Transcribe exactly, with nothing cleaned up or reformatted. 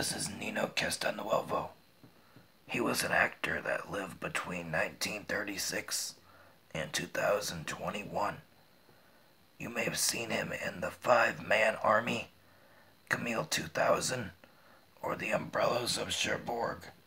This is Nino Castelnuovo. He was an actor that lived between nineteen thirty-six and two thousand twenty-one. You may have seen him in The Five-Man Army, Camille two thousand, or The Umbrellas of Cherbourg.